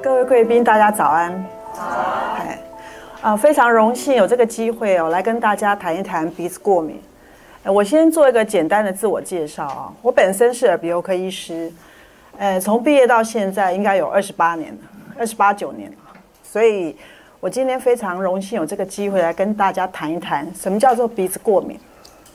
各位贵宾，大家早安。早安。非常荣幸有这个机会来跟大家谈一谈鼻子过敏。我先做一个简单的自我介绍啊。我本身是耳鼻喉科医师，从毕业到现在应该有28年了，28、9年了。所以我今天非常荣幸有这个机会来跟大家谈一谈什么叫做鼻子过敏。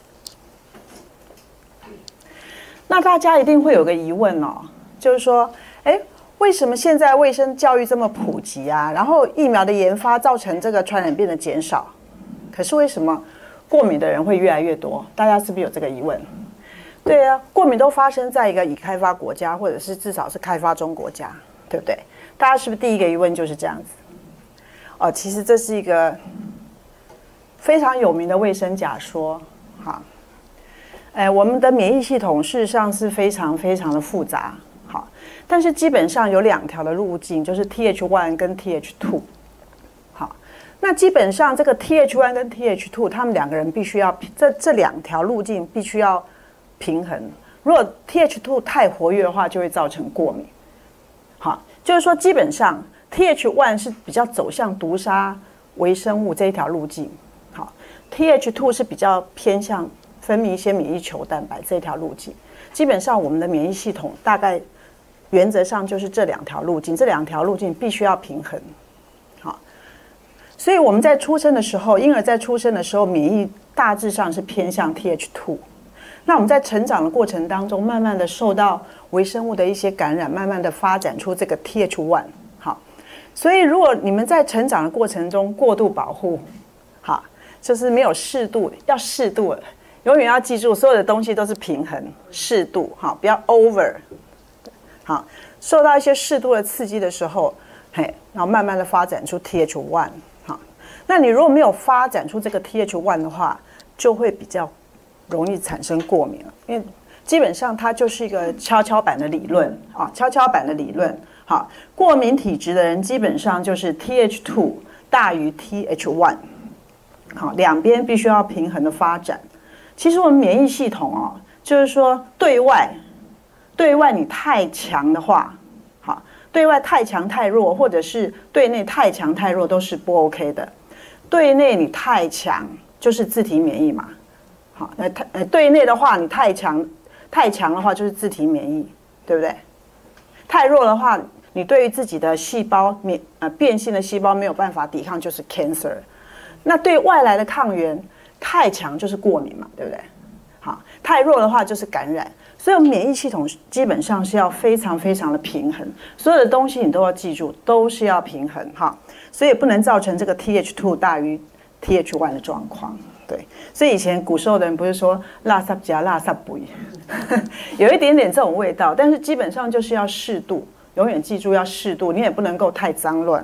那大家一定会有个疑问哦，就是说，为什么现在卫生教育这么普及啊？然后疫苗的研发造成这个传染病的减少，可是为什么过敏的人会越来越多？大家是不是有这个疑问？对啊，过敏都发生在一个已开发国家，或者是至少是开发中国家，对不对？大家是不是第一个疑问就是这样子？其实这是一个非常有名的卫生假说，好。我们的免疫系统事实上是非常非常的复杂，好，但是基本上有2条的路径，就是 Th1 跟 Th2， 好，那基本上这个 Th1 跟 Th2， 他们2个人必须要这2条路径必须要平衡。如果 Th2 太活跃的话，就会造成过敏。好，就是说基本上 Th1 是比较走向毒杀微生物这一条路径，好 ，Th2 是比较偏向分泌一些免疫球蛋白这条路径。基本上我们的免疫系统大概原则上就是这2条路径，这2条路径必须要平衡。好，所以我们在出生的时候，婴儿在出生的时候，免疫大致上是偏向 Th2。那我们在成长的过程当中，慢慢的受到微生物的一些感染，慢慢的发展出这个 Th1。好，所以如果你们在成长的过程中过度保护，好，就是没有适度，要适度了。永远要记住，所有的东西都是平衡、适度，好，不要 over。好，受到一些适度的刺激的时候，然后慢慢的发展出 Th1。好，那你如果没有发展出这个 Th1 的话，就会比较容易产生过敏了，因为基本上它就是一个跷跷板的理论啊，跷跷板的理论。好，过敏体质的人基本上就是 Th2 大于 Th1， 好，两边必须要平衡的发展。其实我们免疫系统就是说对外你太强的话，好，对外太强太弱，或者是对内太强太弱都是不 OK 的。对内你太强就是自体免疫嘛，好，对内的话你太强的话就是自体免疫，对不对？太弱的话，你对于自己的细胞变性的细胞没有办法抵抗，就是 cancer。那对外来的抗原太强就是过敏嘛，对不对？好，太弱的话就是感染。所以免疫系统基本上是要非常非常的平衡，所有的东西你都要记住，都是要平衡哈。所以不能造成这个 Th2 大于 Th1 的状况。对，所以以前古时候的人不是说垃圾加垃圾不有一点点这种味道，但是基本上就是要适度，永远记住要适度，你也不能够太脏乱。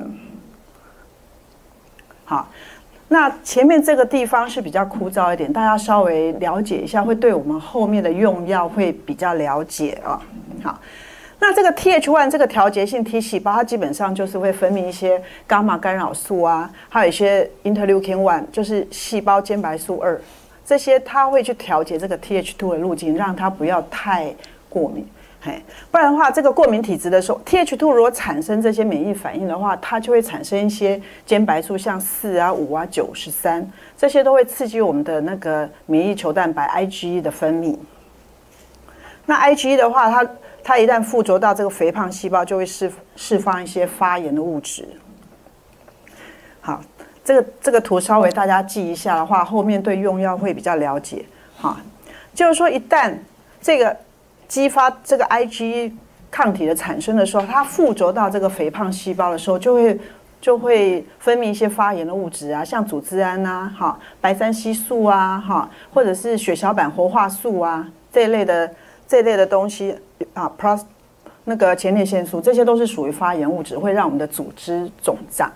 好。那前面这个地方是比较枯燥一点，大家稍微了解一下，会对我们后面的用药会比较了解啊。好，那这个 Th1 这个调节性 T 细胞，它基本上就是会分泌一些伽马干扰素啊，还有一些 interleukin-1， 就是细胞间白素2，这些它会去调节这个 Th2 的路径，让它不要太过敏。不然的话，这个过敏体质的时候 ，Th2 如果产生这些免疫反应的话，它就会产生一些间白素，像4啊、5啊、9、13，这些都会刺激我们的那个免疫球蛋白 IgE 的分泌。那 IgE 的话，它一旦附着到这个肥胖细胞，就会释放一些发炎的物质。好，这个图稍微大家记一下的话，后面对用药会比较了解。好，就是说一旦这个激发这个 IgE 抗体的产生的时候，它附着到这个肥胖细胞的时候，就会分泌一些发炎的物质啊，像组织胺啊、白三烯素啊、或者是血小板活化素啊这一类的东西啊，那个前列腺素，这些都是属于发炎物质，会让我们的组织肿胀。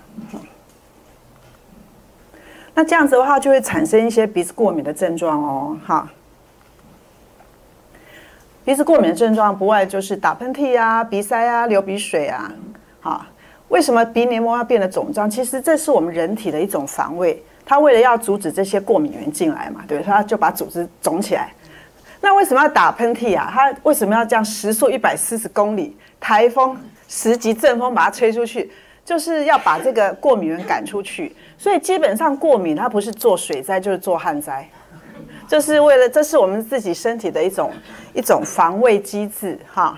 那这样子的话，就会产生一些鼻子过敏的症状哦，哈。鼻子过敏的症状不外就是打喷嚏啊、鼻塞啊、流鼻水啊。好，为什么鼻黏膜要变得肿胀？其实这是我们人体的一种防卫，它为了要阻止这些过敏源进来嘛，对不对？它就把组织肿起来。那为什么要打喷嚏啊？它为什么要这样时速140公里，台风 10级阵风把它吹出去，就是要把这个过敏源赶出去。所以基本上过敏它不是做水灾就是做旱灾，就是为了这是我们自己身体的一种防卫机制哈。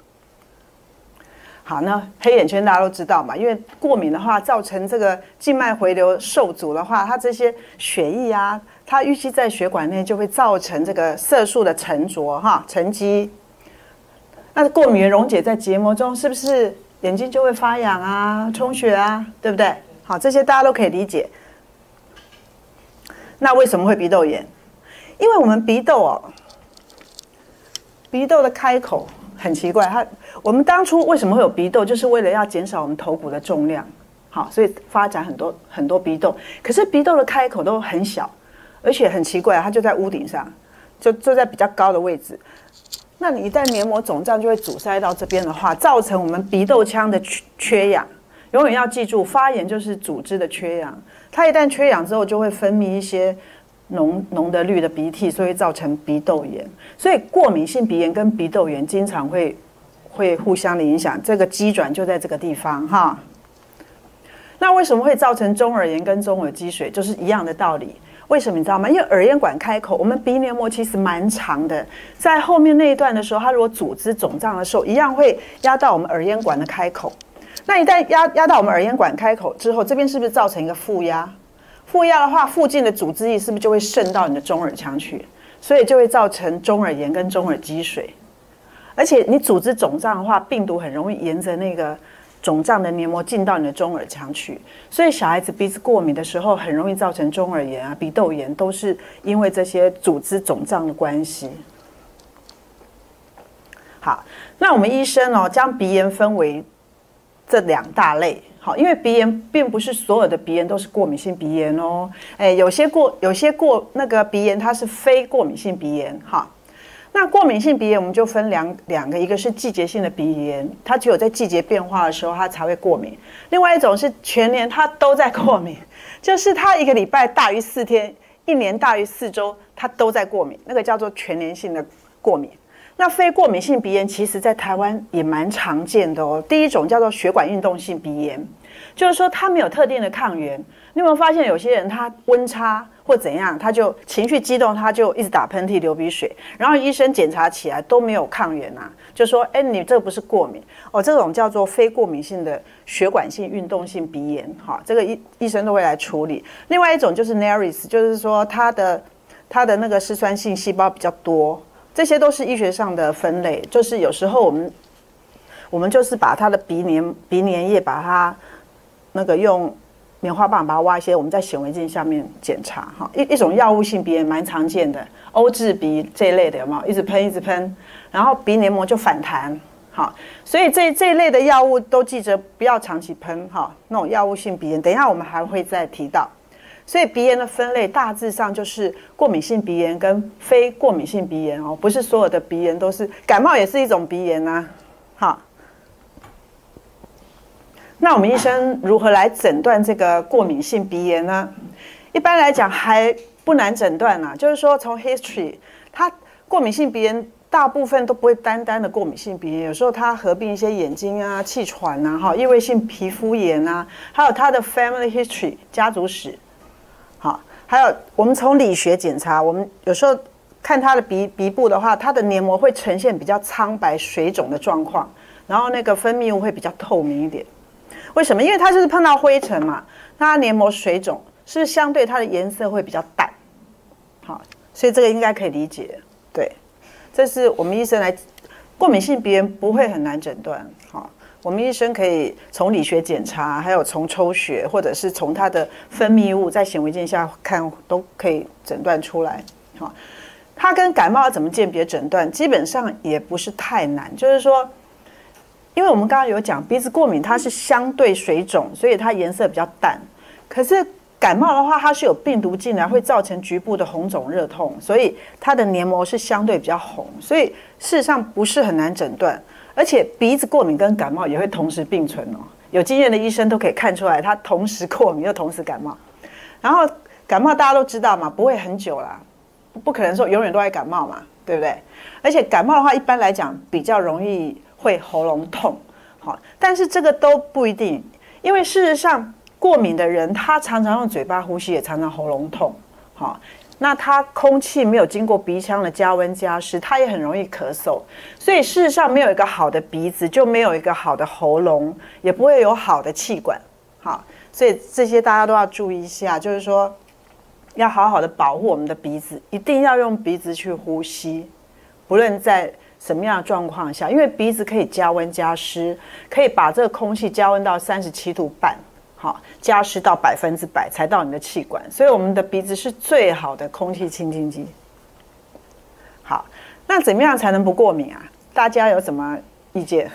好，那黑眼圈大家都知道嘛，因为过敏的话造成这个静脉回流受阻的话，它这些血液啊，它淤积在血管内，就会造成这个色素的沉着哈沉积。那过敏原溶解在结膜中，是不是眼睛就会发痒啊、充血啊，对不对？好，这些大家都可以理解。那为什么会鼻窦炎？因为我们鼻窦的开口很奇怪，我们当初为什么会有鼻窦，就是为了要减少我们头骨的重量，好，所以发展很多鼻窦。可是鼻窦的开口都很小，而且很奇怪，它就在屋顶上，就在比较高的位置。那你一旦黏膜肿胀，就会阻塞到这边的话，造成我们鼻窦腔的缺氧。永远要记住，发炎就是组织的缺氧。它一旦缺氧之后，就会分泌一些浓的绿的鼻涕，所以造成鼻窦炎。所以过敏性鼻炎跟鼻窦炎经常会互相的影响，这个机转就在这个地方哈。那为什么会造成中耳炎跟中耳积水，就是一样的道理。为什么你知道吗？因为耳咽管开口，我们鼻黏膜其实蛮长的，在后面那一段的时候，它如果组织肿胀的时候，一样会压到我们耳咽管的开口。那一旦压到我们耳咽管开口之后，这边是不是造成一个负压？负压的话，附近的组织液是不是就会渗到你的中耳腔去？所以就会造成中耳炎跟中耳积水。而且你组织肿胀的话，病毒很容易沿着那个肿胀的黏膜进到你的中耳腔去。所以小孩子鼻子过敏的时候，很容易造成中耳炎啊、鼻窦炎，都是因为这些组织肿胀的关系。好，那我们医生将鼻炎分为这2大类。好，因为鼻炎并不是所有的鼻炎都是过敏性鼻炎哦。有些那个鼻炎它是非过敏性鼻炎。哈，那过敏性鼻炎我们就分两个，一个是季节性的鼻炎，它只有在季节变化的时候它才会过敏；另外一种是全年它都在过敏，就是它1个礼拜大于4天，1年大于4周，它都在过敏，那个叫做全年性的过敏。那非过敏性鼻炎其实在台湾也蛮常见的哦。第一种叫做血管运动性鼻炎，就是说他没有特定的抗原。你有没有发现有些人他温差或怎样，他就情绪激动，他就一直打喷嚏、流鼻水，然后医生检查起来都没有抗原啊，就说你这个不是过敏哦，这种叫做非过敏性的血管性运动性鼻炎，哈，这个医生都会来处理。另外一种就是 Neris， 就是说他的那个嗜酸性细胞比较多。这些都是医学上的分类，就是有时候我们就是把它的鼻黏液把它那个用棉花棒把它挖一些，我们在显微镜下面检查哈。一种药物性鼻炎蛮常见的，欧治鼻这一类的有没有？一直喷，然后鼻黏膜就反弹，好，所以这一类的药物都记着不要长期喷哈。那种药物性鼻炎，等一下我们还会再提到。所以鼻炎的分类大致上就是过敏性鼻炎跟非过敏性鼻炎哦，不是所有的鼻炎都是，感冒也是一种鼻炎啊。好，那我们医生如何来诊断这个过敏性鼻炎呢？一般来讲还不难诊断啊，就是说从 history， 它过敏性鼻炎大部分都不会单的过敏性鼻炎，有时候它合并一些眼睛啊、气喘啊、异位性皮肤炎啊，还有它的 family history 家族史。好，还有我们从理学检查，我们有时候看他的鼻部的话，它的黏膜会呈现比较苍白水肿的状况，然后那个分泌物会比较透明一点。为什么？因为它就是碰到灰尘嘛，它黏膜水肿，是不是相对它的颜色会比较淡？好，所以这个应该可以理解。对，这是我们医生来过敏性鼻炎不会很难诊断。好。我们医生可以从理学检查，还有从抽血，或者是从它的分泌物在显微镜下看，都可以诊断出来。好，它跟感冒要怎么鉴别诊断，基本上也不是太难。就是说，因为我们刚刚有讲鼻子过敏，它是相对水肿，所以它颜色比较淡。可是感冒的话，它是有病毒进来，会造成局部的红肿热痛，所以它的黏膜是相对比较红，所以事实上不是很难诊断。而且鼻子过敏跟感冒也会同时并存哦，有经验的医生都可以看出来，他同时过敏又同时感冒。然后感冒大家都知道嘛，不会很久啦，不可能说永远都在感冒嘛，对不对？而且感冒的话，一般来讲比较容易会喉咙痛， 好，但是这个都不一定，因为事实上过敏的人他常常用嘴巴呼吸，也常常喉咙痛，好。那他空气没有经过鼻腔的加温加湿，他也很容易咳嗽。所以事实上，没有一个好的鼻子，就没有一个好的喉咙，也不会有好的气管。好，所以这些大家都要注意一下，就是说要好好的保护我们的鼻子，一定要用鼻子去呼吸，不论在什么样的状况下，因为鼻子可以加温加湿，可以把这个空气加温到37度半。好，加湿到100%才到你的气管，所以我们的鼻子是最好的空气清净机。好，那怎么样才能不过敏啊？大家有什么意见？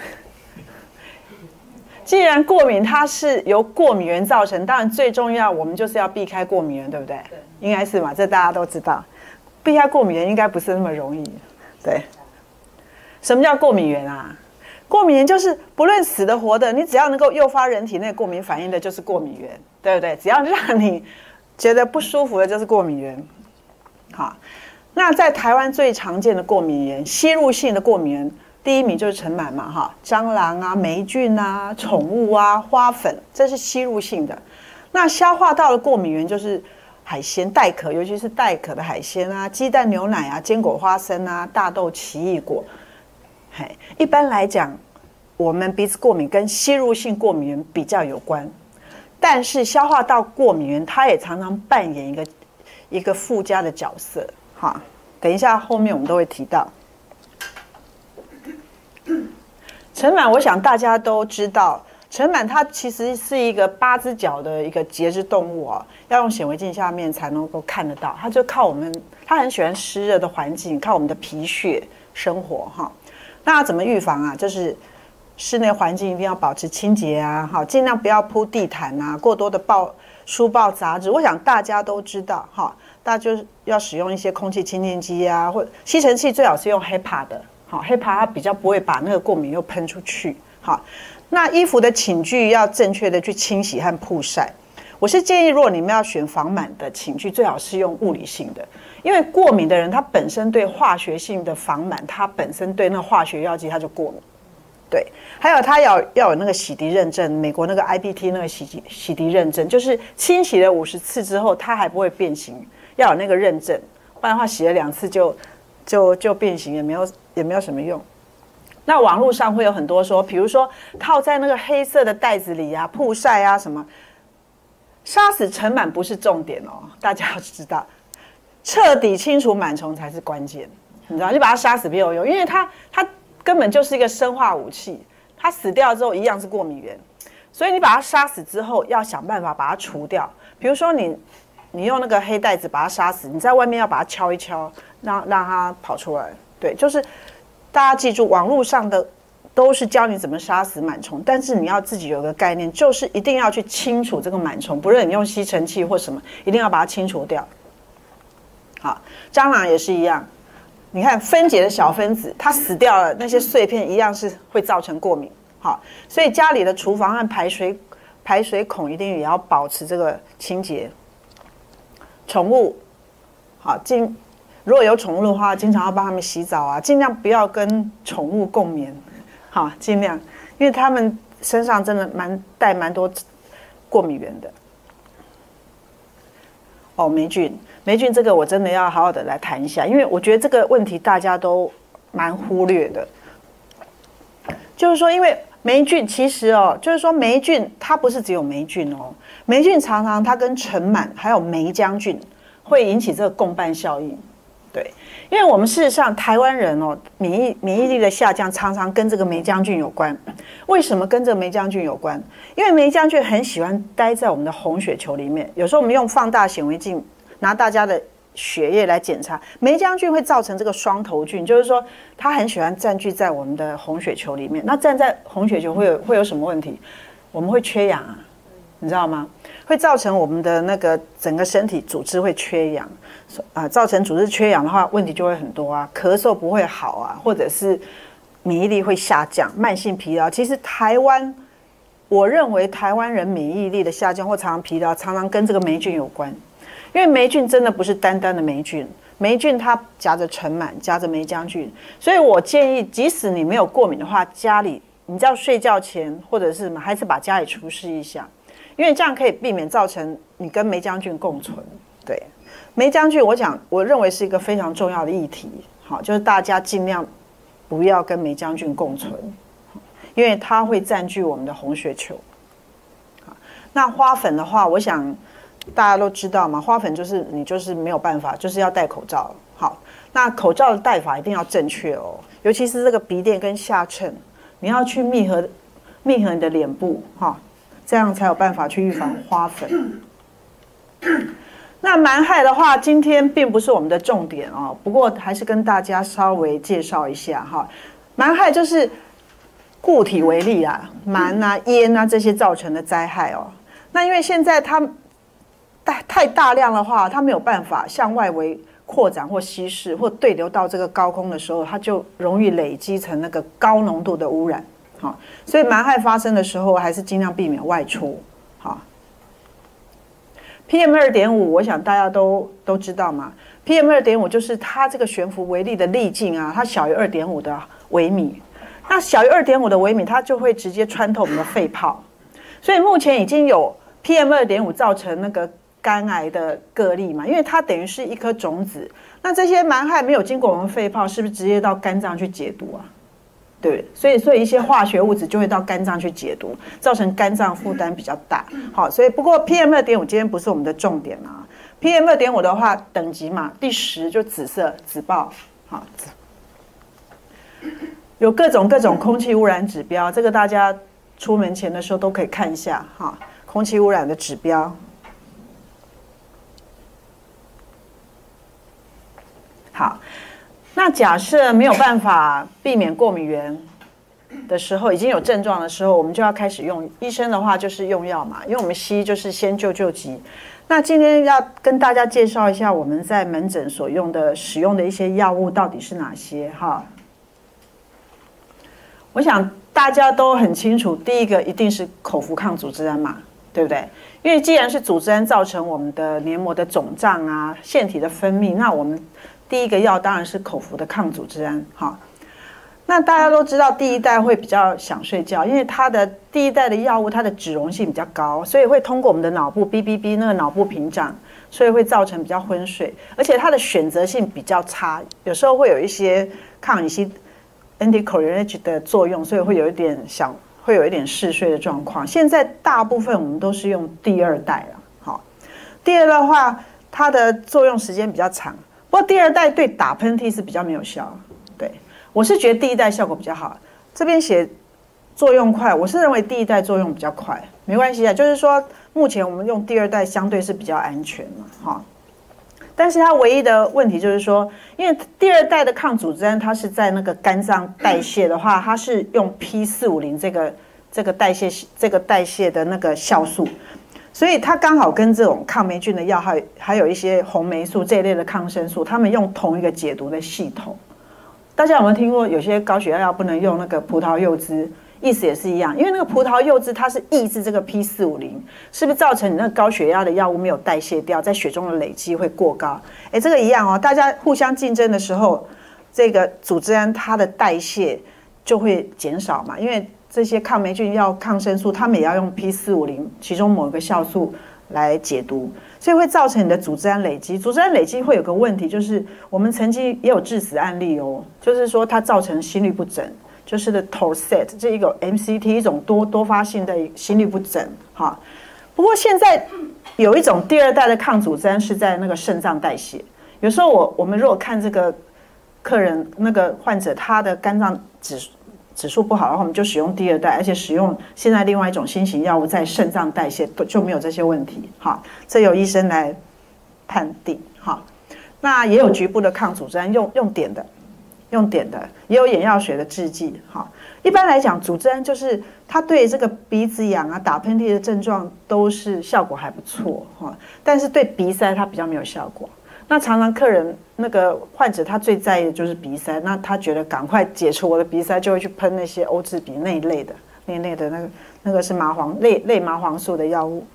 既然过敏它是由过敏源造成，当然最重要我们就是要避开过敏源，对不对？对，应该是嘛，这大家都知道。避开过敏源应该不是那么容易，对。什么叫过敏源啊？过敏源就是不论死的活的，你只要能够诱发人体内过敏反应的，就是过敏源，对不对？只要让你觉得不舒服的，就是过敏源。好，那在台湾最常见的过敏源，吸入性的过敏源，第一名就是尘螨嘛，哈，蟑螂啊、霉菌啊、宠物啊、花粉，这是吸入性的。那消化道的过敏源就是海鲜、带壳，尤其是带壳的海鲜啊、鸡蛋、牛奶啊、坚果、花生啊、大豆、奇异果。一般来讲，我们鼻子过敏跟吸入性过敏源比较有关，但是消化道过敏源它也常常扮演一个附加的角色。好，等一下后面我们都会提到。尘螨，我想大家都知道，尘螨它其实是一个8只脚的一个节肢动物哦，要用显微镜下面才能够看得到。它就靠我们，它很喜欢湿热的环境，靠我们的皮屑生活哈。那要怎么预防啊？就是室内环境一定要保持清洁啊，好，尽量不要铺地毯啊，过多的书报杂志。我想大家都知道哈，大家就是要使用一些空气清净机啊，或吸尘器最好是用 HEPA 的，好 ，HEPA 它比较不会把那个过敏又喷出去。好，那衣服的寝具要正确的去清洗和曝晒。我是建议，如果你们要选防螨的寝具，最好是用物理性的，因为过敏的人他本身对化学性的防螨，他本身对那个化学药剂他就过敏。对，还有他要有那个洗涤认证，美国那个 IBT 那个洗涤认证，就是清洗了50次之后，它还不会变形，要有那个认证，不然的话洗了2次就变形，也没有什么用。那网络上会有很多说，比如说套在那个黑色的袋子里啊，曝晒啊什么。杀死尘螨不是重点哦，大家要知道，彻底清除螨虫才是关键。你知道，就把它杀死没有用，因为它根本就是一个生化武器，它死掉之后一样是过敏源，所以你把它杀死之后，要想办法把它除掉。比如说你用那个黑袋子把它杀死，你在外面要把它敲一敲，让它跑出来。对，就是大家记住，网络上的都是教你怎么杀死螨虫，但是你要自己有个概念，就是一定要去清除这个螨虫，不论你用吸尘器或什么，一定要把它清除掉。好，蟑螂也是一样，你看分解的小分子，它死掉了，那些碎片一样是会造成过敏。好，所以家里的厨房和排水孔一定也要保持这个清洁。宠物，好，如果有宠物的话，经常要帮他们洗澡啊，尽量不要跟宠物共眠。好，尽量，因为他们身上真的带蛮多过敏源的。哦，霉菌这个我真的要好好的来谈一下，因为我觉得这个问题大家都蛮忽略的。就是说，因为霉菌其实哦，就是说霉菌它不是只有霉菌哦，霉菌常常它跟尘螨还有霉浆菌会引起这个共伴效应。对，因为我们事实上台湾人哦，免疫力的下降常常跟这个霉浆菌有关。为什么跟这个霉浆菌有关？因为霉浆菌很喜欢待在我们的红血球里面。有时候我们用放大显微镜拿大家的血液来检查，霉浆菌会造成这个双头菌，就是说它很喜欢占据在我们的红血球里面。那站在红血球会有什么问题？我们会缺氧啊，你知道吗？会造成我们的那个整个身体组织会缺氧。造成组织缺氧的话，问题就会很多啊，咳嗽不会好啊，或者是免疫力会下降，慢性疲劳。其实我认为台湾人免疫力的下降或常常疲劳，常常跟这个霉菌有关。因为霉菌真的不是单单的霉菌，霉菌它夹着尘螨，夹着霉浆菌，所以我建议，即使你没有过敏的话，家里你在睡觉前或者是什么，还是把家里除湿一下，因为这样可以避免造成你跟霉浆菌共存。对，霉浆菌我认为是一个非常重要的议题。好，就是大家尽量不要跟霉浆菌共存，因为它会占据我们的红血球。那花粉的话，我想大家都知道嘛，花粉就是你就是没有办法，就是要戴口罩。好，那口罩的戴法一定要正确哦，尤其是这个鼻垫跟下衬，你要去密合你的脸部，哈，这样才有办法去预防花粉。那蛮害的话，今天并不是我们的重点哦，不过还是跟大家稍微介绍一下哈。蛮害就是固体为例啊，螨啊、烟啊这些造成的灾害哦。那因为现在它太大量的话，它没有办法向外围扩展或稀释或对流到这个高空的时候，它就容易累积成那个高浓度的污染。好，所以蛮害发生的时候，还是尽量避免外出。好。PM2.5，我想大家都知道嘛。PM2.5就是它这个悬浮微粒的粒径啊，它小于2.5的微米。那小于2.5的微米，它就会直接穿透我们的肺泡。所以目前已经有 PM2.5造成那个肝癌的个例嘛，因为它等于是一颗种子。那这些蛮害没有经过我们肺泡，是不是直接到肝脏去解毒啊？对，所以一些化学物质就会到肝脏去解毒，造成肝脏负担比较大。好，所以不过 PM2.5今天不是我们的重点啊。PM2.5的话，等级嘛，第10就紫色紫爆。好，有各种空气污染指标，这个大家出门前的时候都可以看一下哈，空气污染的指标。好。那假设没有办法避免过敏源的时候，已经有症状的时候，我们就要开始用。医生的话就是用药嘛，因为我们西医就是先救急。那今天要跟大家介绍一下我们在门诊所使用的一些药物到底是哪些哈。我想大家都很清楚，第一个一定是口服抗组织胺嘛，对不对？因为既然是组织胺造成我们的黏膜的肿胀啊、腺体的分泌，那我们第一个药当然是口服的抗组织胺，哈。那大家都知道第一代会比较想睡觉，因为它的第一代的药物它的脂溶性比较高，所以会通过我们的脑部哔那个脑部屏障，所以会造成比较昏睡，而且它的选择性比较差，有时候会有一些抗乙烯 anticholinergic 的作用，所以会有一点嗜睡的状况。现在大部分我们都是用第2代了，好，第2的话它的作用时间比较长。不过第2代对打喷嚏是比较没有效，对，我是觉得第1代效果比较好。这边写作用快，我是认为第1代作用比较快，没关系啊，就是说目前我们用第2代相对是比较安全嘛，哈。但是它唯一的问题就是说，因为第2代的抗组织胺它是在那个肝脏代谢的话，它是用 P450这个代谢的那个酵素。所以它刚好跟这种抗霉菌的药还有一些红霉素这一类的抗生素，他们用同一个解毒的系统。大家有没有听过有些高血压药不能用那个葡萄柚汁？意思也是一样，因为那个葡萄柚汁它是抑制这个 P450，是不是造成你那个高血压的药物没有代谢掉，在血中的累积会过高？哎，这个一样哦，大家互相竞争的时候，这个组织胺它的代谢就会减少嘛，因为这些抗霉菌药、抗生素，他们也要用 P450其中某一个酵素来解毒，所以会造成你的组织胺累积。组织胺累积会有个问题，就是我们曾经也有致死案例哦，就是说它造成心律不整，就是的 Torsat 这一个 MCT 一种多发性的心律不整哈。不过现在有一种第2代的抗组织胺是在那个肾脏代谢，有时候我们如果看这个客人那个患者他的肝脏指数不好的话，我们就使用第2代，而且使用现在另外一种新型药物在肾脏代谢就没有这些问题。好，这由医生来判定。好，那也有局部的抗组织胺，用点的，也有眼药水的制剂。好，一般来讲，组织胺就是它对这个鼻子痒啊、打喷嚏的症状都是效果还不错哈，但是对鼻塞它比较没有效果。那常常客人那个患者他最在意的就是鼻塞，那他觉得赶快解除我的鼻塞，就会去喷那些欧治比那一类的那个是类麻黄素的药物。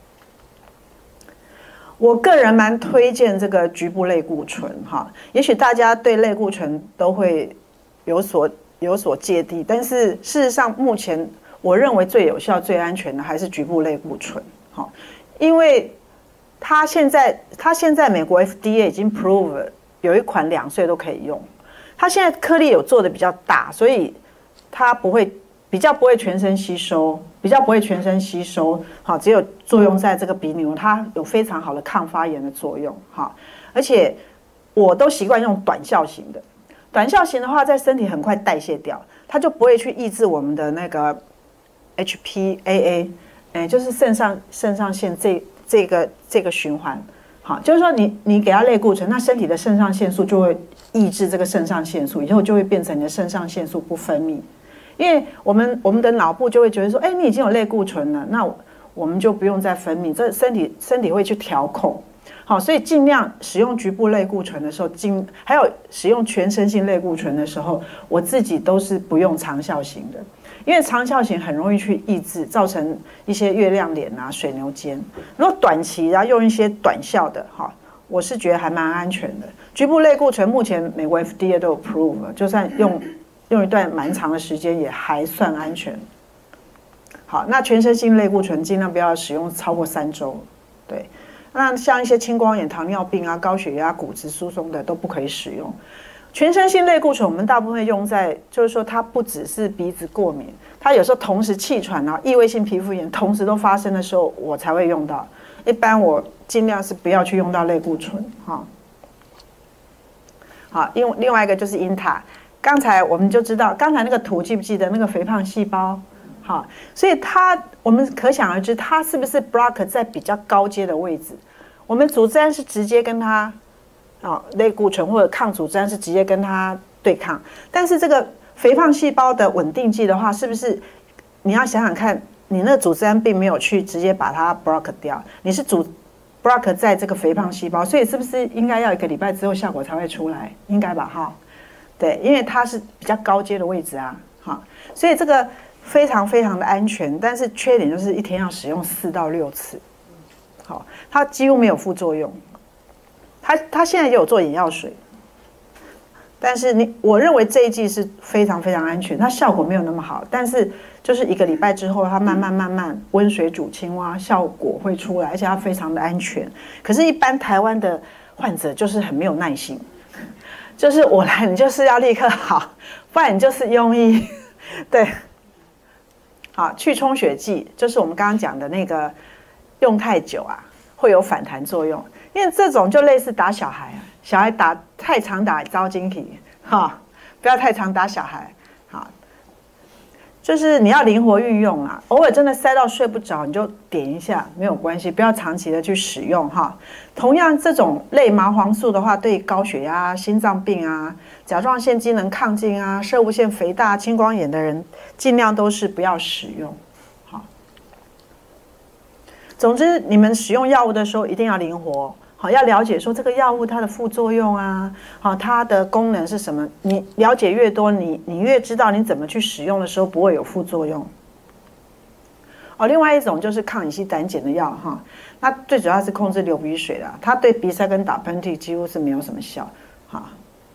我个人蛮推荐这个局部类固醇哈，也许大家对类固醇都会有所有所芥蒂，但是事实上目前我认为最有效、最安全的还是局部类固醇，好，因为它现在美国 FDA 已经 prove 有一款2岁都可以用，它现在颗粒有做的比较大，所以它比较不会全身吸收，好，只有作用在这个鼻瘤，它有非常好的抗发炎的作用，哈，而且我都习惯用短效型的。短效型的话，在身体很快代谢掉，它就不会去抑制我们的那个 HPAA， 就是肾上腺这个循环。好，就是说你给它类固醇，那身体的肾上腺素就会抑制这个肾上腺素，以后就会变成你的肾上腺素不分泌。因为我们的脑部就会觉得说，你已经有类固醇了，那我们就不用再分泌，这身体会去调控。好，所以尽量使用局部类固醇的时候，还有使用全身性类固醇的时候，我自己都是不用长效型的，因为长效型很容易去抑制，造成一些月亮脸啊、水牛肩。如果短期然后用一些短效的，哈，我是觉得还蛮安全的。局部类固醇目前美国 FDA 都有 prove， 就算用一段蛮长的时间也还算安全。好，那全身性类固醇尽量不要使用超过3周，对。那像一些青光眼、糖尿病啊、高血压、骨质疏松的都不可以使用。全身性类固醇我们大部分用在，就是说它不只是鼻子过敏，它有时候同时气喘啊、异位性皮肤炎同时都发生的时候，我才会用到。一般我尽量是不要去用到类固醇，哈。好，另外一个就是英塔，刚才我们就知道，刚才那个图记不记得那个肥胖细胞？好，所以我们可想而知，它是不是 block 在比较高阶的位置？我们组织胺是直接跟它，类固醇或者抗组织胺是直接跟它对抗。但是这个肥胖细胞的稳定剂的话，是不是你要想想看，你那个组织胺并没有去直接把它 block 掉，你是block 在这个肥胖细胞，所以是不是应该要1个礼拜之后效果才会出来？应该吧，哈，对，因为它是比较高阶的位置啊，哈，所以这个非常非常的安全，但是缺点就是一天要使用4到6次。好，它几乎没有副作用。它现在也有做眼药水，但是我认为这一剂是非常非常安全，它效果没有那么好，但是就是1个礼拜之后，它慢慢温水煮青蛙，效果会出来，而且它非常的安全。可是，一般台湾的患者就是很没有耐心，就是我来你就是要立刻好，不然你就是庸医，对。好，去充血剂就是我们刚刚讲的那个，用太久啊会有反弹作用，因为这种就类似打小孩啊，小孩太常打招晶体，哈，不要太常打小孩，好，就是你要灵活运用啊，偶尔真的塞到睡不着，你就点一下没有关系，不要长期的去使用哈。同样，这种类麻黄素的话，对高血压、心脏病啊、甲状腺机能亢进啊、攝護腺肥大、青光眼的人，尽量都是不要使用。好，总之，你们使用药物的时候一定要灵活，好，要了解说这个药物它的副作用啊，好，它的功能是什么？你了解越多，你越知道你怎么去使用的时候不会有副作用。哦，另外一种就是抗乙酰胆碱的药哈，那最主要是控制流鼻水啦，它对鼻塞跟打喷嚏几乎是没有什么效，哈。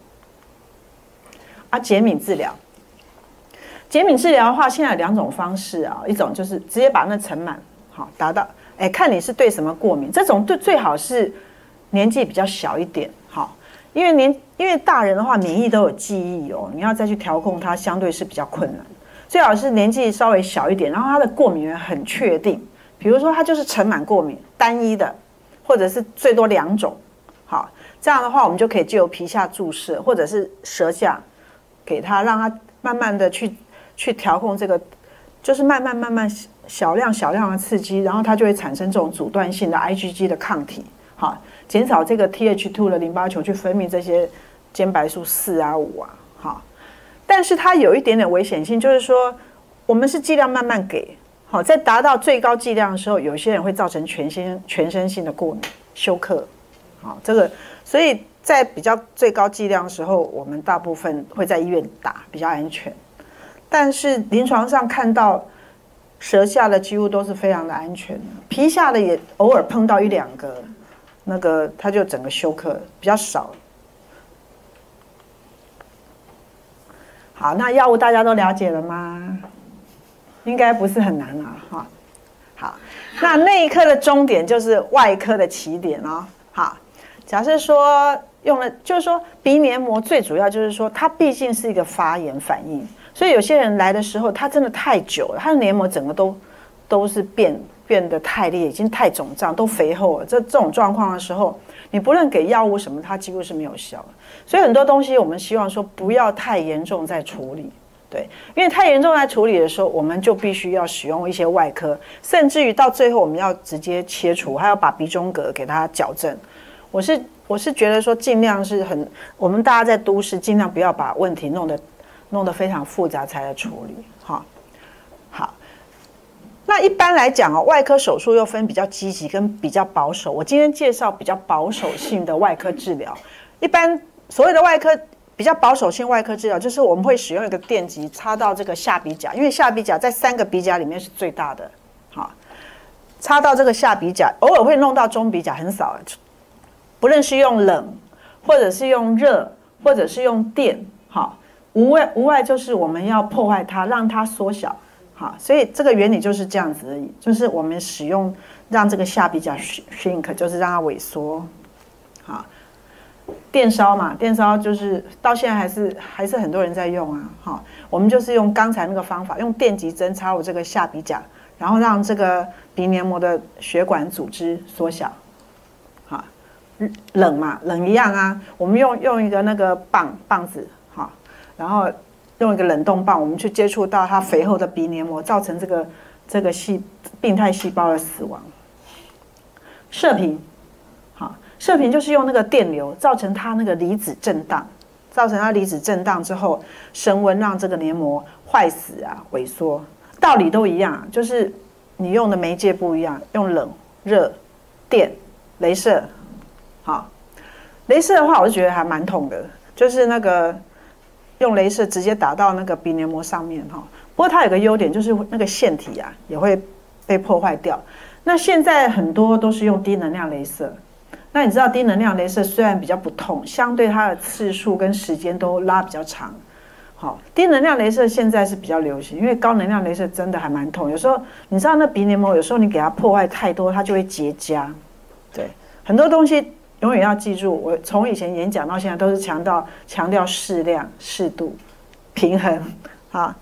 减敏治疗，减敏治疗的话，现在有2种方式啊，一种就是直接把那尘螨好达到，看你是对什么过敏，这种最好是年纪比较小一点，好，因为大人的话免疫都有记忆哦，你要再去调控它，相对是比较困难。最好是年纪稍微小一点，然后他的过敏源很确定，比如说他就是尘螨过敏，单一的，或者是最多2种，好，这样的话我们就可以藉由皮下注射或者是舌下给他，让他慢慢的去调控这个，就是慢慢小量的刺激，然后它就会产生这种阻断性的 IgG 的抗体，好，减少这个 Th2 的淋巴球去分泌这些间白素4啊5啊，好。但是它有一点点危险性，就是说我们是剂量慢慢给，好，在达到最高剂量的时候，有些人会造成全身性的过敏、休克，好，这个所以在比较最高剂量的时候，我们大部分会在医院打，比较安全。但是临床上看到舌下的几乎都是非常的安全，皮下的也偶尔碰到1-2个，那个他就整个休克，比较少。 好，那药物大家都了解了吗？应该不是很难啊，哈。好，那内科的终点就是外科的起点哦。好，假设说用了，就是说鼻黏膜最主要就是说它毕竟是一个发炎反应，所以有些人来的时候，他真的太久了，他的黏膜整个都是变得太裂，已经太肿胀，都肥厚了。这种状况的时候，你不论给药物什么，它几乎是没有效的。所以很多东西我们希望说不要太严重再处理。对，因为太严重在处理的时候，我们就必须要使用一些外科，甚至于到最后我们要直接切除，还要把鼻中隔给它矫正。我是觉得说尽量是我们大家在都市尽量不要把问题弄得非常复杂才来处理。好，那一般来讲哦，外科手术又分比较积极跟比较保守。我今天介绍比较保守性的外科治疗，一般所谓的外科。比较保守性外科治疗就是我们会使用一个电极插到这个下鼻甲，因为下鼻甲在3个鼻甲里面是最大的，好，插到这个下鼻甲，偶尔会弄到中鼻甲，很少。不论是用冷，或者是用热，或者是用电，好，无外就是我们要破坏它，让它缩小，好，所以这个原理就是这样子而已，就是我们使用让这个下鼻甲 shrink， 就是让它萎缩，好。电烧嘛，电烧就是到现在还是很多人在用啊，哈，我们就是用刚才那个方法，用电极针插入这个下鼻甲，然后让这个鼻黏膜的血管组织缩小，好，冷嘛，冷一样啊，我们用一个那个棒子，好，然后用一个冷冻棒，我们去接触到它肥厚的鼻黏膜，造成这个病态细胞的死亡。射频。射频就是用那个电流造成它那个离子震荡，造成它离子震荡之后升温，让这个黏膜坏死啊、萎缩，道理都一样，就是你用的媒介不一样，用冷、热、电、雷射。好，雷射的话，我就觉得还蛮痛的，就是那个用雷射直接打到那个鼻黏膜上面哈。不过它有个优点，就是那个腺体啊也会被破坏掉。那现在很多都是用低能量雷射。那你知道低能量雷射虽然比较不痛，相对它的次数跟时间都拉比较长。好，低能量雷射现在是比较流行，因为高能量雷射真的还蛮痛。有时候你知道那鼻黏膜，有时候你给它破坏太多，它就会结痂。对，很多东西永远要记住，我从以前演讲到现在都是强调适量、适度、平衡。啊，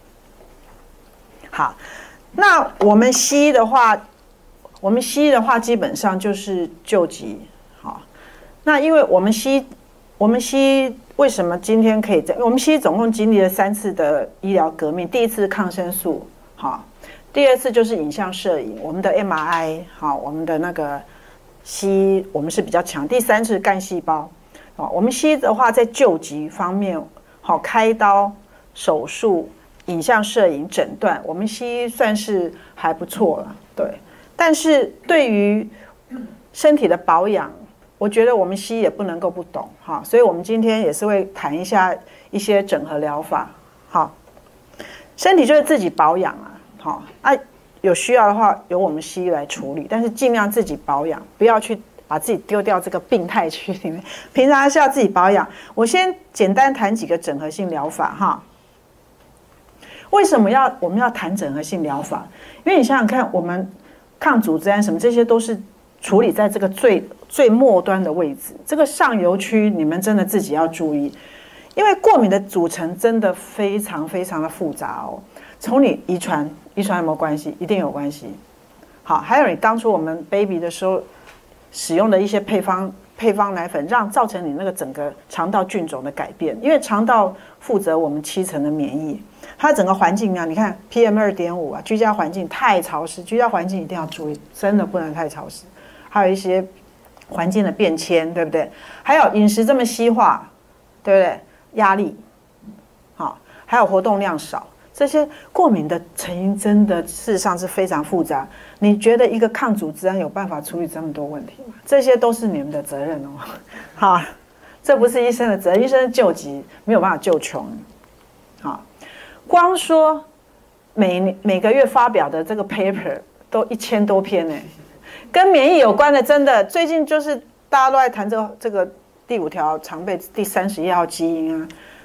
好，那我们西医的话，基本上就是救急，好。那因为我们西医为什么今天可以我们西医总共经历了3次的医疗革命，第一次是抗生素，好，第2次就是影像摄影，我们的 MRI， 好，我们的那个西医我们是比较强，第3次是干细胞，好，我们西医的话在救急方面，好，开刀、手术、影像摄影、诊断，我们西医算是还不错了，对。但是对于身体的保养，我觉得我们西医也不能够不懂哈，所以我们今天也是会谈一下一些整合疗法。好，身体就是自己保养啊，好啊，有需要的话由我们西医来处理，但是尽量自己保养，不要去把自己丢掉这个病态区里面，平常还是要自己保养。我先简单谈几个整合性疗法哈。为什么我们要谈整合性疗法？因为你想想看，我们抗组织胺什么这些都是处理在这个最末端的位置，这个上游区你们真的自己要注意，因为过敏的组成真的非常非常的复杂哦。从你遗传有没有关系？一定有关系。好，还有你当初我们 baby 的时候使用的一些配方奶粉，造成你那个整个肠道菌种的改变，因为肠道负责我们70%的免疫。它整个环境啊，你看 PM2.5啊，居家环境太潮湿，居家环境一定要注意，真的不能太潮湿。还有一些环境的变迁，对不对？还有饮食这么西化，对不对？压力，好，还有活动量少，这些过敏的成因真的事实上是非常复杂。你觉得一个抗组织胺有办法处理这么多问题吗？这些都是你们的责任哦。好，这不是医生的责任，医生是救急，没有办法救穷。好。光说每个月发表的这个 paper 都1000多篇呢，跟免疫有关的，真的最近就是大家都在谈这个第5条常备第31号基因啊，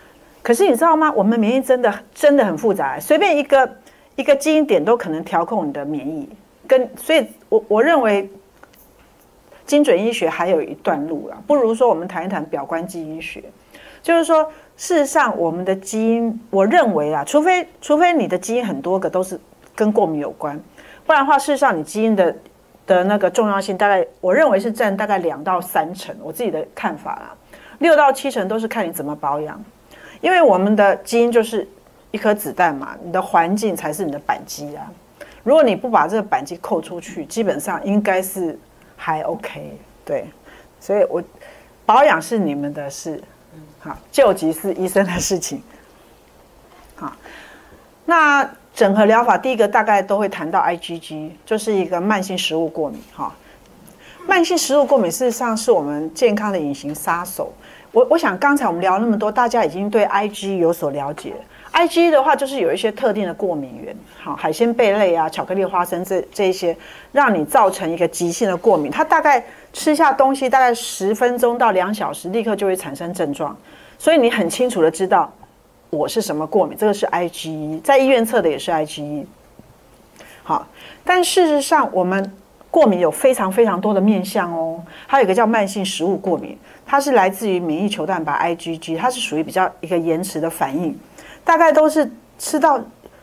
可是你知道吗？我们免疫真的很复杂，随便一个基因点都可能调控你的免疫。所以我认为精准医学还有一段路啦，不如说我们谈一谈表观基因学。就是说，事实上我们的基因，我认为啊，除非你的基因很多个都是跟过敏有关，不然的话，事实上你基因的那个重要性，大概我认为是占大概2到3成，我自己的看法啦，6到7成都是看你怎么保养。因为我们的基因就是一颗子弹嘛，你的环境才是你的扳机啊。如果你不把这个扳机扣出去，基本上应该是还 OK。对，所以保养是你们的事，好，救急是医生的事情。好，那整合疗法第一个大概都会谈到 IgG， 就是一个慢性食物过敏。哈，慢性食物过敏事实上是我们健康的隐形杀手。我想刚才我们聊那么多，大家已经对 IgE 有所了解。IgE 的话，就是有一些特定的过敏源，好，海鲜贝类啊、巧克力、花生这一些，让你造成一个急性的过敏。它大概吃下东西大概10分钟到2小时，立刻就会产生症状。所以你很清楚的知道我是什么过敏，这个是 IgE， 在医院测的也是 IgE。好，但事实上我们过敏有非常非常多的面向哦，还有一个叫慢性食物过敏，它是来自于免疫球蛋白 IgG， 它是属于比较一个延迟的反应，大概都是吃到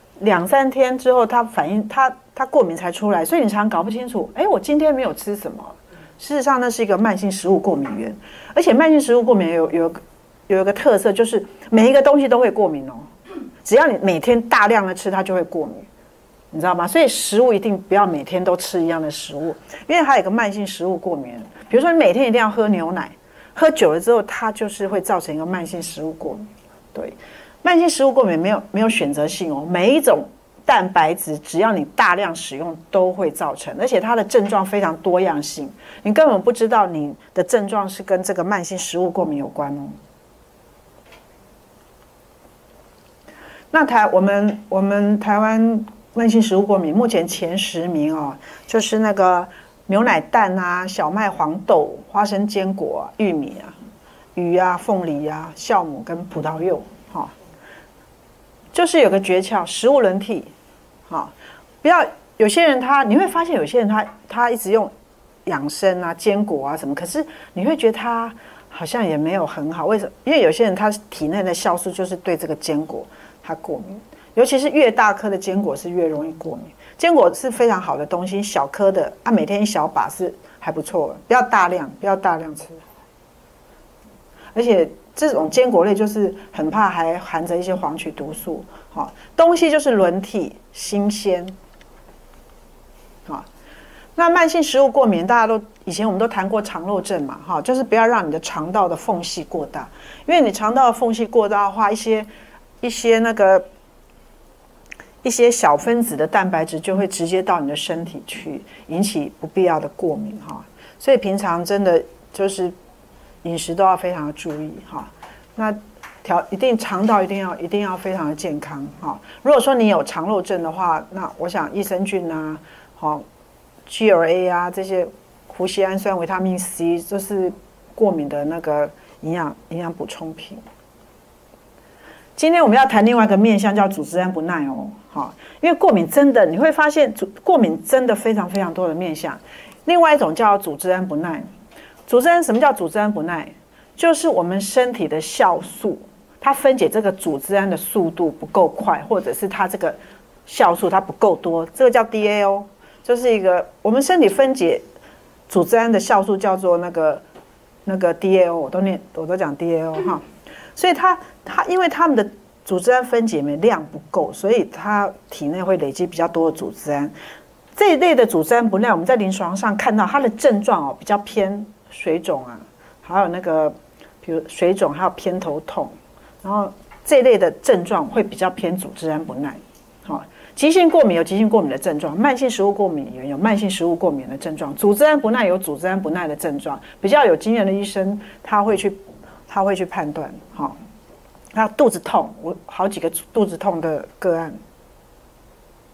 2、3天之后，它反应它过敏才出来，所以你常常搞不清楚，哎，我今天没有吃什么，事实上那是一个慢性食物过敏源，而且慢性食物过敏有一个特色，就是每一个东西都会过敏哦，只要你每天大量的吃，它就会过敏。你知道吗？所以食物一定不要每天都吃一样的食物，因为还有一个慢性食物过敏。比如说，你每天一定要喝牛奶，喝久了之后，它就是会造成一个慢性食物过敏。对，慢性食物过敏没有选择性哦，每一种蛋白质只要你大量使用都会造成，而且它的症状非常多样性，你根本不知道你的症状是跟这个慢性食物过敏有关哦。那我们台湾慢性食物过敏目前前10名哦，就是那个牛奶蛋啊、小麦黄豆、花生坚果、玉米啊、鱼啊、凤梨啊、酵母跟葡萄柚，哈，就是有个诀窍，食物轮替，哈，不要有些人你会发现有些人他一直用养生啊、坚果啊什么，可是你会觉得他好像也没有很好，为什么？因为有些人他体内的酵素就是对这个坚果他过敏。尤其是越大颗的坚果是越容易过敏。坚果是非常好的东西，小颗的啊，每天1小把是还不错的，不要大量吃。而且这种坚果类就是很怕还含着一些黄曲毒素，好，东西就是轮替新鲜。好，那慢性食物过敏，大家都以前我们都谈过肠漏症嘛，哈，就是不要让你的肠道的缝隙过大，因为你肠道的缝隙过大的话，一些小分子的蛋白质就会直接到你的身体去，引起不必要的过敏哈。所以平常真的就是饮食都要非常的注意哈。那肠道一定要非常的健康哈。如果说你有肠漏症的话，那我想益生菌啊、GLA 啊这些胡酰氨酸、维他命 C， 就是过敏的那个营养补充品。今天我们要谈另外一个面向，叫组织胺不耐哦，好，因为过敏真的你会发现，过敏真的非常非常多的面向。另外一种叫组织胺不耐，什么叫组织胺不耐？就是我们身体的酵素，它分解这个组织胺的速度不够快，或者是它这个酵素它不够多，这个叫 DAO， 就是一个我们身体分解组织胺的酵素叫做那个 DAO， 我都讲 DAO 哈。所以它因为它们的组织胺分解量不够，所以它体内会累积比较多的组织胺。这一类的组织胺不耐，我们在临床上看到它的症状比较偏水肿啊，还有那个比如水肿，还有偏头痛，然后这一类的症状会比较偏组织胺不耐。好，急性过敏有急性过敏的症状，慢性食物过敏有慢性食物过敏的症状，组织胺不耐有组织胺不耐的症状。比较有经验的医生，他会去判断，好，还有肚子痛，我好几个肚子痛的个案，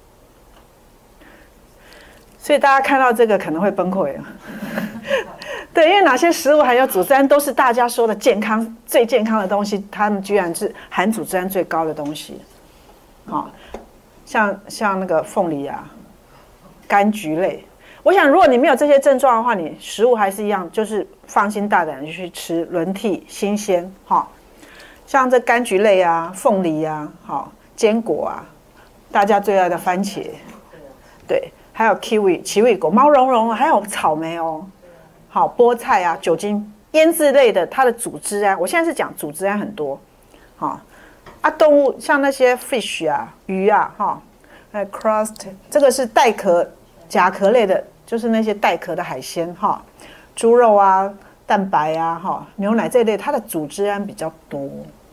所以大家看到这个可能会崩溃。 对，因为哪些食物含有组织胺都是大家说的健康最健康的东西，它们居然是含组织胺最高的东西。好，像那个凤梨啊、柑橘类。我想，如果你没有这些症状的话，你食物还是一样，就是放心大胆的去吃，轮替新鲜。哈，像这柑橘类啊、凤梨啊、好坚果啊，大家最爱的番茄，对，还有 kiwi 奇异果、毛茸茸，还有草莓哦。好，菠菜啊，酒精、腌制类的，它的组织胺，我现在是讲组织胺很多。好啊，动物像那些 fish 啊、鱼啊，哈，crust 这个是带壳、甲壳类的，就是那些带壳的海鲜哈。猪肉啊、蛋白啊、哈、牛奶这一类，它的组织胺比较多。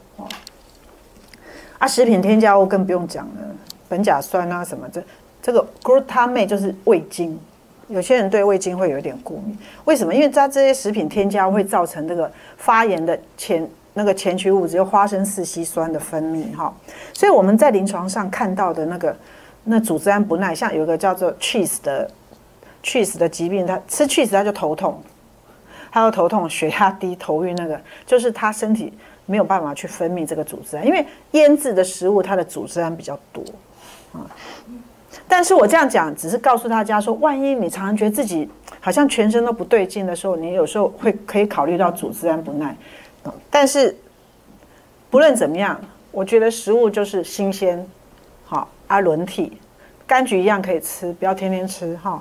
啊，食品添加物更不用讲了，苯甲酸啊什么这个 glutamate 就是味精。有些人对味精会有一点过敏，为什么？因为它这些食品添加会造成这个发炎的前驱物质，就花生四烯酸的分泌哈。所以我们在临床上看到的那组织胺不耐，像有一个叫做 cheese 的疾病，他吃 cheese 他就头痛，还有头痛、血压低、头晕，那个就是他身体没有办法去分泌这个组织胺，因为腌制的食物它的组织胺比较多啊。但是我这样讲，只是告诉大家说，万一你常常觉得自己好像全身都不对劲的时候，你有时候可以考虑到组织胺不耐。但是不论怎么样，我觉得食物就是新鲜，好啊，轮替，柑橘一样可以吃，不要天天吃哈。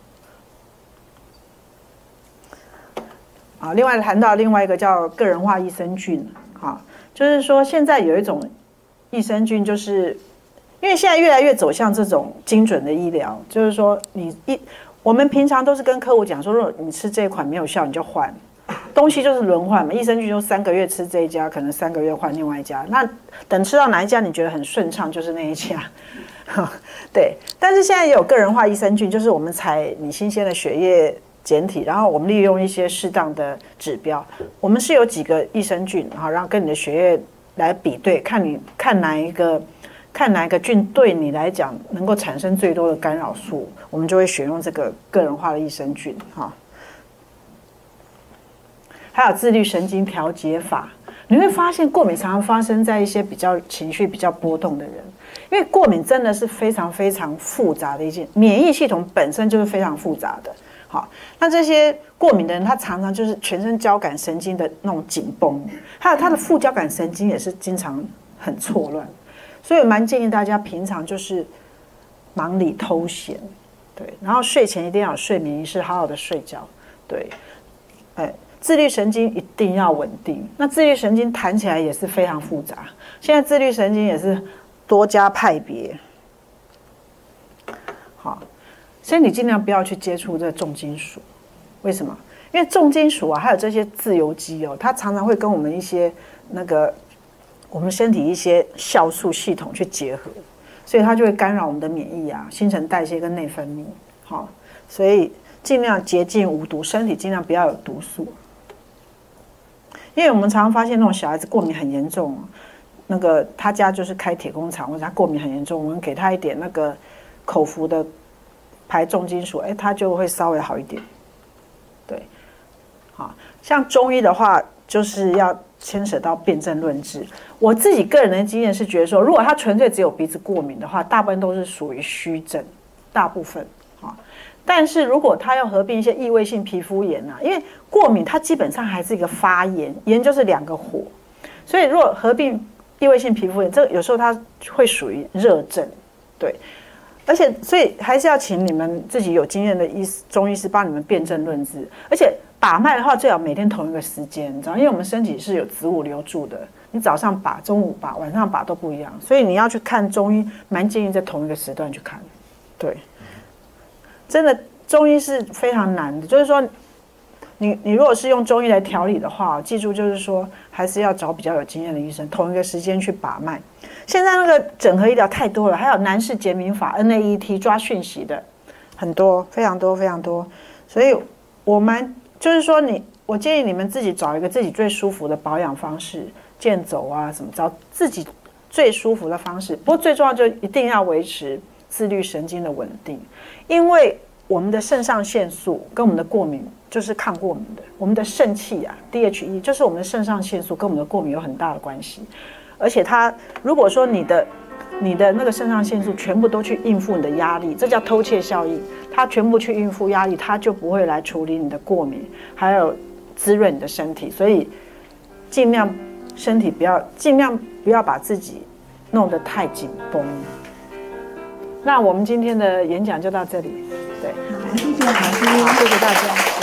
啊，另外谈到另外一个叫个人化益生菌，哈，就是说现在有一种益生菌，就是因为现在越来越走向这种精准的医疗，就是说我们平常都是跟客户讲说，如果你吃这一款没有效，你就换。东西就是轮换嘛，益生菌就3个月吃这一家，可能3个月换另外一家。那等吃到哪一家你觉得很顺畅，就是那一家。对，但是现在也有个人化益生菌，就是我们采你新鲜的血液检体，然后我们利用一些适当的指标，我们是有几个益生菌，然后跟你的血液来比对，看哪一个菌对你来讲能够产生最多的干扰素，我们就会选用这个个人化的益生菌哈。还有自律神经调节法，你会发现过敏常常发生在一些情绪比较波动的人，因为过敏真的是非常非常复杂的一件，免疫系统本身就是非常复杂的。好，那这些过敏的人，他常常就是全身交感神经的那种紧绷，还有他的副交感神经也是经常很错乱，所以我蛮建议大家平常就是忙里偷闲，对，然后睡前一定要有睡眠仪式，好好的睡觉，对，自律神经一定要稳定。那自律神经谈起来也是非常复杂，现在自律神经也是多家派别。好，所以你尽量不要去接触这重金属。为什么？因为重金属啊，还有这些自由基哦，它常常会跟我们一些我们身体一些酵素系统去结合，所以它就会干扰我们的免疫啊、新陈代谢跟内分泌。好，所以尽量洁净无毒，身体尽量不要有毒素。因为我们常常发现那种小孩子过敏很严重，他家就是开铁工厂，或者他过敏很严重，我们给他一点口服的排重金属，他就会稍微好一点。对，好，像中医的话，就是要牵扯到辨证论治。我自己个人的经验是觉得说，如果他纯粹只有鼻子过敏的话，大部分都是属于虚症，大部分。但是如果他要合并一些异位性皮肤炎啊，因为过敏它基本上还是一个发炎，炎就是2个火，所以如果合并异位性皮肤炎，这有时候它会属于热症，对，而且所以还是要请你们自己有经验的中医师帮你们辨证论治，而且把脉的话最好每天同一个时间，你知道，因为我们身体是有子午流注的，你早上把、中午把、晚上把都不一样，所以你要去看中医，蛮建议在同一个时段去看，对。真的中医是非常难的，就是说你如果是用中医来调理的话，记住就是说还是要找比较有经验的医生，同一个时间去把脉。现在整合医疗太多了，还有男士简明法 NAET 抓讯息的很多，非常多非常多。所以就是说我建议你们自己找一个自己最舒服的保养方式，健走啊什么，找自己最舒服的方式。不过最重要就一定要维持自律神经的稳定，因为我们的肾上腺素跟我们的过敏就是抗过敏的。我们的肾气啊 ，DHE 就是我们的肾上腺素跟我们的过敏有很大的关系。而且它如果说你的那个肾上腺素全部都去应付你的压力，这叫偷窃效应。它全部去应付压力，它就不会来处理你的过敏，还有滋润你的身体。所以尽量不要把自己弄得太紧绷。那我们今天的演讲就到这里。对， 好，谢谢老师， 好，谢谢大家。